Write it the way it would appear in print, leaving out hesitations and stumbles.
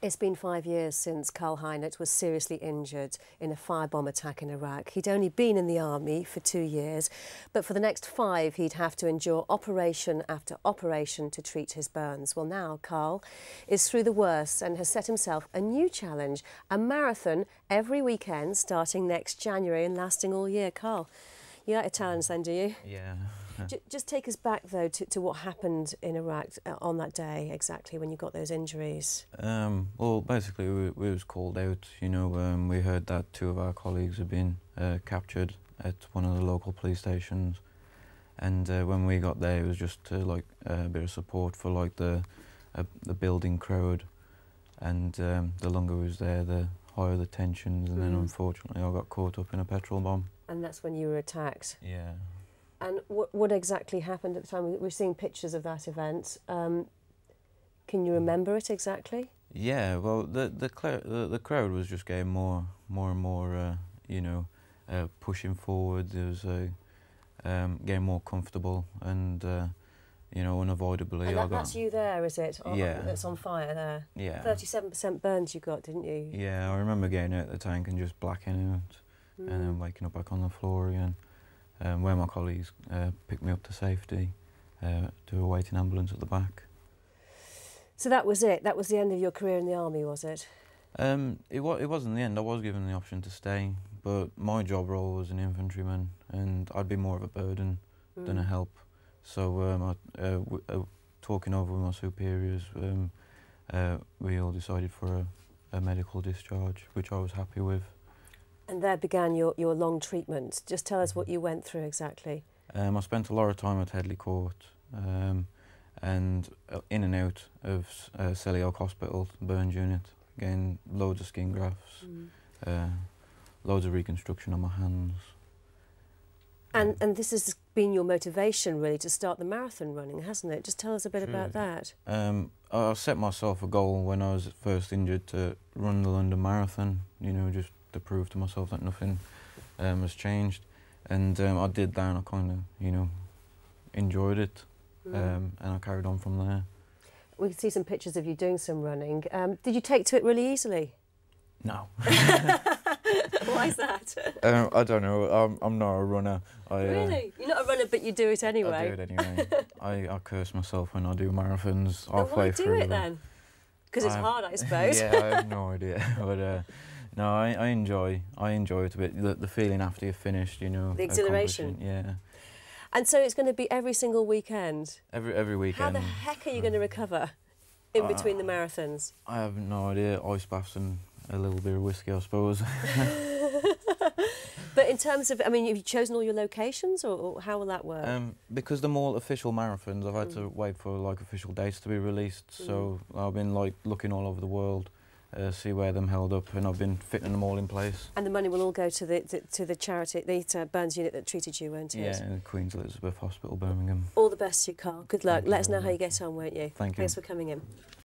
It's been 5 years since Karl Hinett was seriously injured in a firebomb attack in Iraq. He'd only been in the army for 2 years, but for the next 5 he'd have to endure operation after operation to treat his burns. Well, now Karl is through the worst and has set himself a new challenge, a marathon every weekend starting next January and lasting all year. Karl, you like a challenge then, do you? Yeah. Just take us back, though, to what happened in Iraq on that day, exactly, when you got those injuries. Well, basically, we was called out, you know. We heard that 2 of our colleagues had been captured at one of the local police stations. And when we got there, it was just like a bit of support for like the building crowd. And the longer we was there, the higher the tensions. And then unfortunately, I got caught up in a petrol bomb. And that's when you were attacked. Yeah. And what exactly happened at the time? We're seeing pictures of that event. Can you remember it exactly? Yeah. Well, the crowd was just getting more and more, you know, pushing forward. There was getting more comfortable, and you know, unavoidably. And that's you there, is it? Yeah. That's on fire there. Yeah. 37% burns you got, didn't you? Yeah, I remember getting out of the tank and just blacking out, and then waking up back on the floor again. Where my colleagues picked me up to safety to a waiting ambulance at the back. So that was it? That was the end of your career in the army, was it? It wasn't the end. I was given the option to stay, but my job role was an infantryman, and I'd be more of a burden than a help. So talking over with my superiors, we all decided for a medical discharge, which I was happy with. And there began your long treatment. Just tell us what you went through exactly. I spent a lot of time at Headley Court, and in and out of Selly Oak Hospital, burns unit, getting loads of skin grafts, loads of reconstruction on my hands. And this has been your motivation, really, to start the marathon running, hasn't it? Just tell us a bit about that. I set myself a goal when I was first injured to run the London Marathon, you know, just to prove to myself that nothing has changed. And I did that, and I kind of, you know, enjoyed it, and I carried on from there. We can see some pictures of you doing some running. Did you take to it really easily? No. Why is that? I don't know. I'm not a runner. Really? You're not a runner, but you do it anyway? I do it anyway. I curse myself when I do marathons. Then why do it then? Because it's hard, I suppose. Yeah, I have no idea. But no, I enjoy it a bit. The feeling after you've finished, you know. The exhilaration. Yeah. And so it's going to be every single weekend? Every weekend. How the heck are you going to recover in between the marathons? I have no idea. Ice baths and a little bit of whiskey, I suppose. But in terms of, I mean, have you chosen all your locations, or how will that work? Because they're more official marathons, I've had to wait for like official dates to be released. So I've been like looking all over the world, see where them held up, and I've been fitting them all in place. And the money will all go to the charity, the burns unit that treated you, won't it? Yeah, in Queen's Elizabeth Hospital, Birmingham. All the best to you, Karl. Good luck. Let us know how you get on, won't you? Thank you. Thanks for coming in.